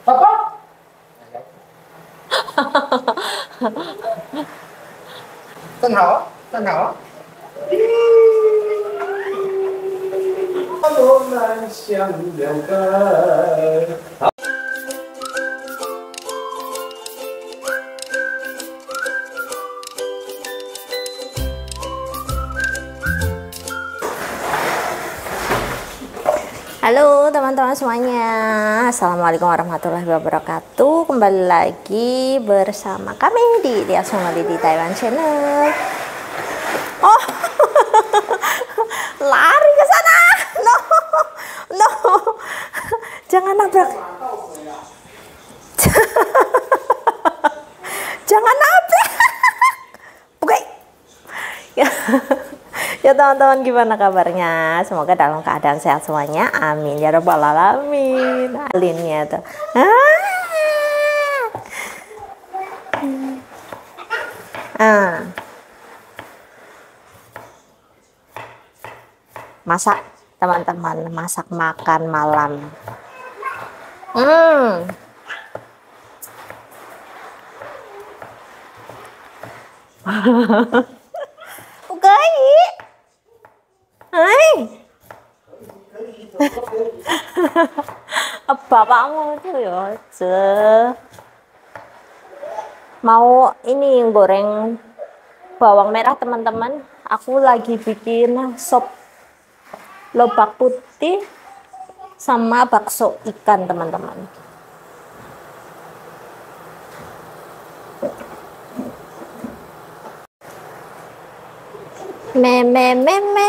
爸爸，站好，站好。我们像两个。 Halo teman-teman semuanya, Assalamualaikum warahmatullahi wabarakatuh. Kembali lagi bersama kami di Dias Family di Taiwan Channel. Oh, lari ke sana. No, no, jangan nabrak. Jangan nabrak. Oke. Ya teman-teman, gimana kabarnya? Semoga dalam keadaan sehat semuanya. Amin ya rabbal alamin. Alinnya tuh. Masak teman-teman, masak makan malam. Oke. Hai. Bapakmu tuh ya, mau ini goreng bawang merah teman-teman. Aku lagi bikin sop lobak putih sama bakso ikan teman-teman. Meme.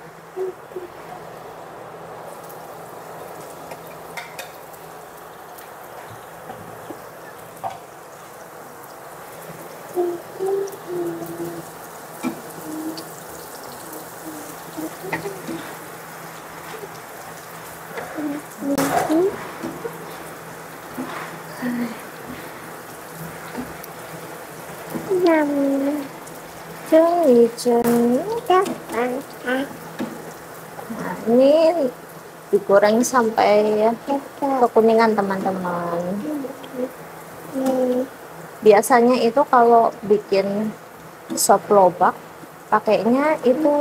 Nah, ini digoreng sampai kekuningan teman-teman. Biasanya itu kalau bikin sop lobak pakainya itu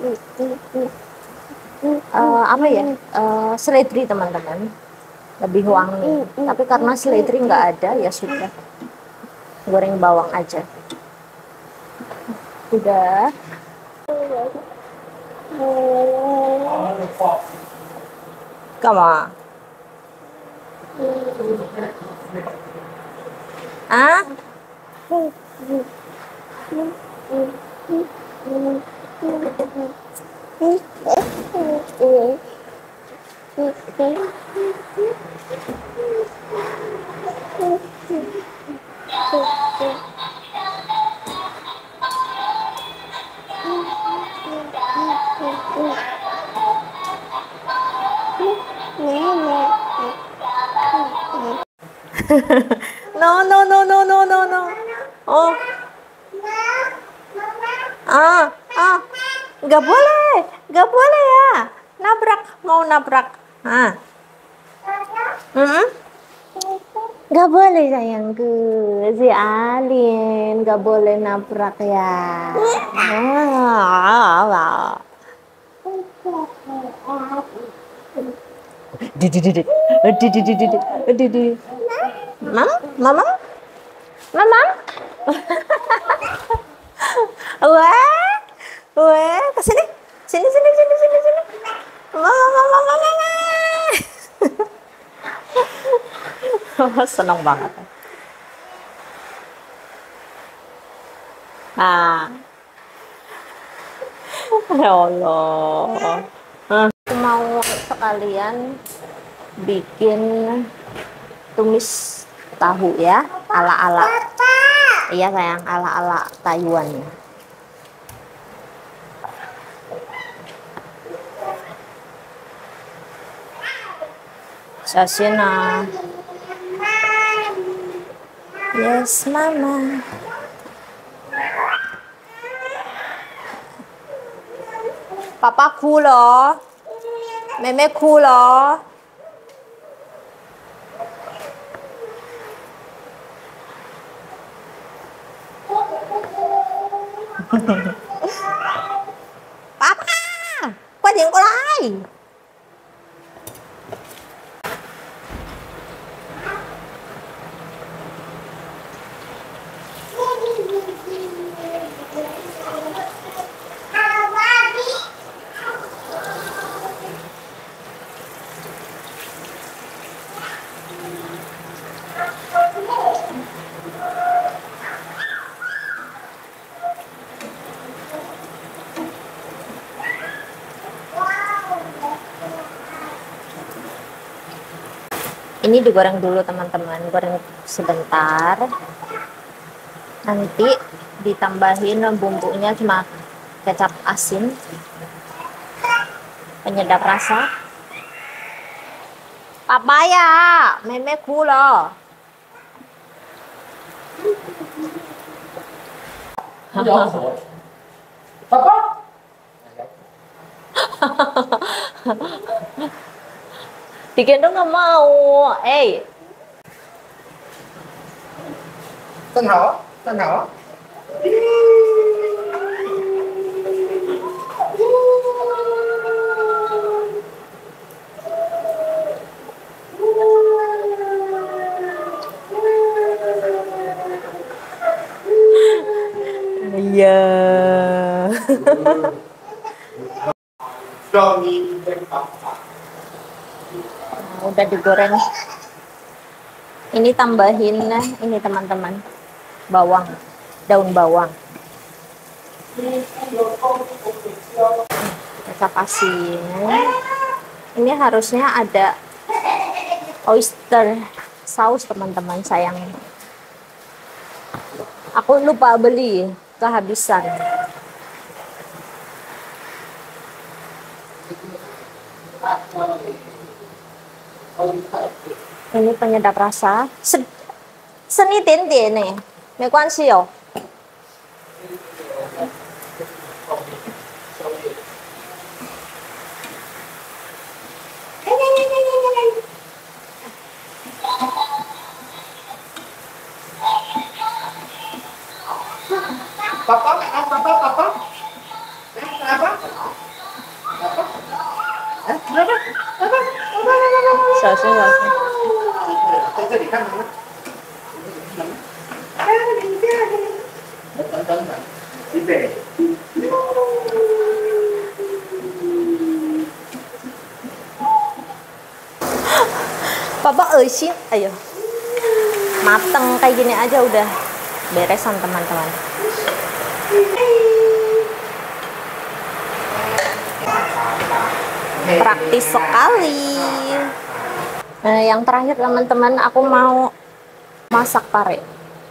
seledri teman-teman, lebih wangi. Tapi karena seledri nggak ada, ya sudah goreng bawang aja. Udah. Come on. Ah? No. Oh. Nggak boleh ya. Mau nabrak. Nggak boleh sayangku, si Alin nggak boleh nabrak ya. Mama. Wah, kesini, sini. Mama. Senang banget. Ya Allah. Aku mau sekalian bikin tumis tahu ya, ala-ala. Iya sayang, ala-ala Taiwan. Sasina. Yes, mama. Papa cool loh. Meme cool loh. 爸爸，快点过来！Ini digoreng dulu teman-teman, goreng sebentar. Nanti ditambahin bumbunya cuma kecap asin, penyedap rasa. Papaya, meme loh. Papa? Digendong nggak mau, Tân Hảo, Tân Hảo. Iya. Udah digoreng. Ini tambahin ini teman-teman, bawang, daun bawang, kecap asin. Ini harusnya ada oyster saus teman-teman, sayang. Aku lupa beli, kehabisan. Ini penyedap rasa. Seni点呢，没关系哦。 Papa, Papa, Papa. Kenapa? Apa? Kenapa? Apa? 小心小心。 在这里看什么？等等等，预备。 Papa eusin, ayo. Mateng kayak gini aja udah beresan teman-teman. Praktis sekali. Nah, yang terakhir teman-teman, aku mau masak pare.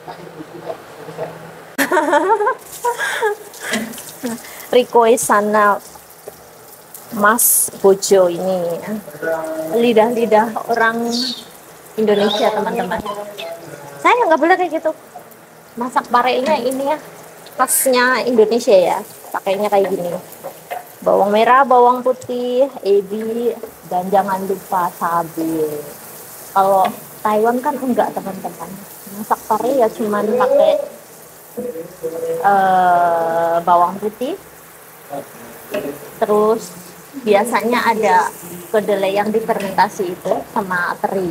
Request sana Mas Bojo ini, lidah-lidah orang Indonesia teman-teman. Saya nggak boleh kayak gitu. Masak parenya ini ya khasnya Indonesia ya, pakainya kayak gini. Bawang merah, bawang putih, ebi, dan jangan lupa cabai. Kalau Taiwan kan enggak teman-teman. Masak pare ya cuman pakai bawang putih, terus biasanya ada kedelai yang difermentasi itu sama teri.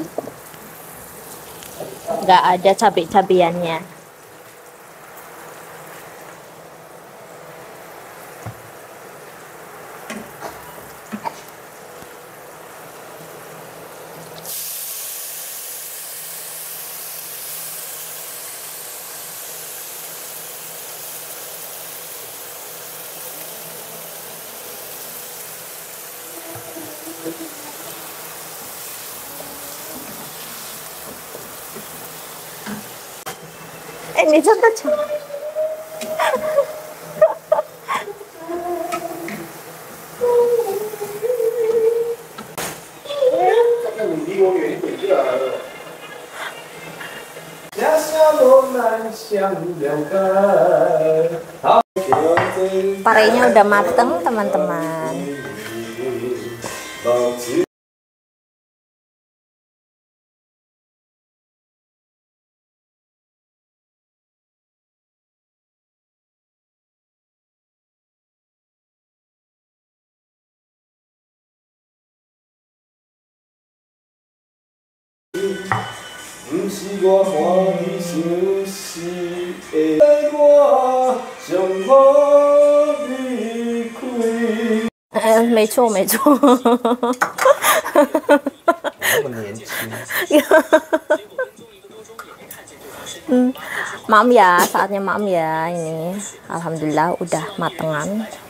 Nggak ada cabai-cabiannya. Ini contoh coba. Parenya udah mateng teman-teman. 不是我欢喜想是会带我将我离开。 没错没错。 那么年轻。 Maaf ya, saatnya maaf ya ini. Alhamdulillah udah matengan.